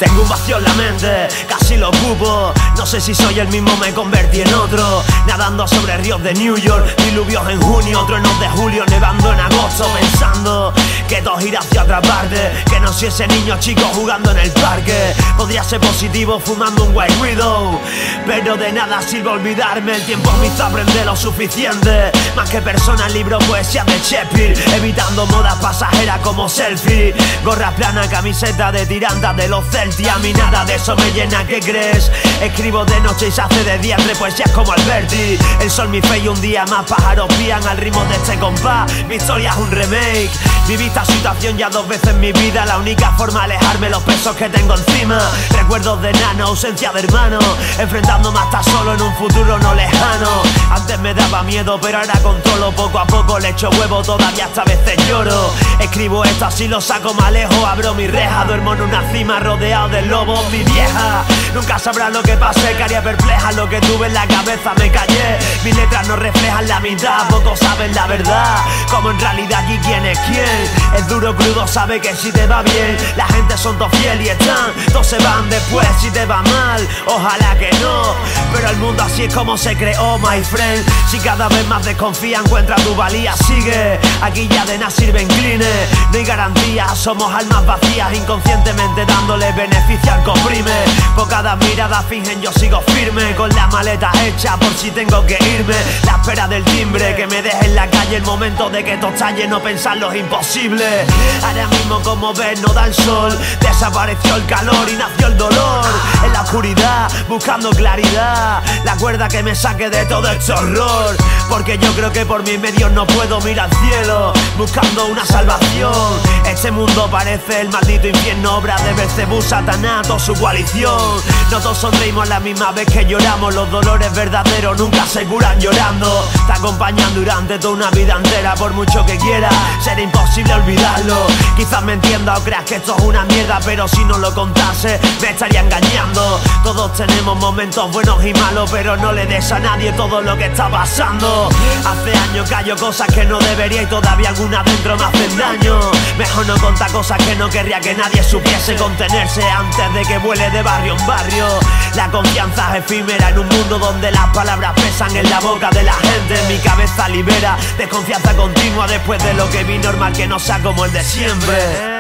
Tengo un vacío en la mente, casi lo ocupo. No sé si soy el mismo, me convertí en otro. Nadando sobre ríos de New York, diluvios en junio, truenos de julio, nevando en agosto. Pensando que todo gira hacia otra parte, que no soy ese niño chico jugando en el parque. Podría ser positivo fumando un White Widow, pero de nada sirve olvidarme. El tiempo me hizo aprender lo suficiente. Más que personas, libros, poesía de Shakespeare. Evitando modas pasajeras como selfie. Gorra plana, camiseta de tiranta de los Celtics. A mí nada de eso me llena, ¿qué crees? Escribo de noche y se hace de día entre poesías como Alberti. El sol, mi fe y un día más pájaros pían al ritmo de este compás. Mi historia es un remake. Viví esta situación ya 2 veces en mi vida. La única forma de alejarme los pesos que tengo encima. Recuerdos de nano, ausencia de hermano. Enfrentándome hasta solo en un futuro no lejano. Antes me daba miedo pero ahora controlo. Poco a poco le echo huevo, todavía hasta veces lloro. Escribo esto así lo saco más lejos. Abro mi reja, duermo en una cima rodeado de lobos. Mi vieja nunca sabrá lo que pasé, que haría perpleja. Lo que tuve en la cabeza me callé. Mis letras no reflejan la mitad, pocos saben la verdad. Como en realidad aquí quién es quién. Es duro, crudo, sabe que si te va bien la gente son todos fiel y están. Todos se van después si te va mal. Ojalá que no, pero el mundo así es como se creó, my friend. Si cada vez más desconfía, encuentra tu valía, sigue. Aquí ya de nada sirve incline. No hay garantía, somos almas vacías, inconscientemente dándole beneficio al que oprime. Por cada mirada fingen yo sigo firme, con la maleta hecha por si tengo que irme. La espera del timbre, que me deje en la calle el momento de que todo estalle, no pensarlo es imposible. Ahora mismo como ves no da el sol, desapareció el calor y nació el dolor. En la oscuridad, buscando claridad, la cuerda que me saque de todo este horror. Porque yo creo que por mis medios no puedo mirar al cielo, buscando una salvación. Este mundo parece el maldito infierno, obra de Belcebú, Satanás, toda su coalición. No todos sonreímos la misma vez que lloramos, los dolores verdaderos nunca se curan llorando. Te acompañan durante toda una vida entera, por mucho que quiera, será imposible olvidarlo. Quizás me entienda o creas que esto es una mierda, pero si no lo contase me estaría engañando. Todos tenemos momentos buenos y malos, pero no le des a nadie todo lo que está pasando. Hace años callo cosas que no debería y todavía algunas dentro me hacen daño. Mejor no contar cosas que no querría que nadie supiese. Contenerse antes de que vuele de barrio en barrio. La confianza es efímera en un mundo donde las palabras pesan en la boca de la gente. En mi cabeza libera desconfianza continua después de lo que vi, normal que no sea como el de siempre.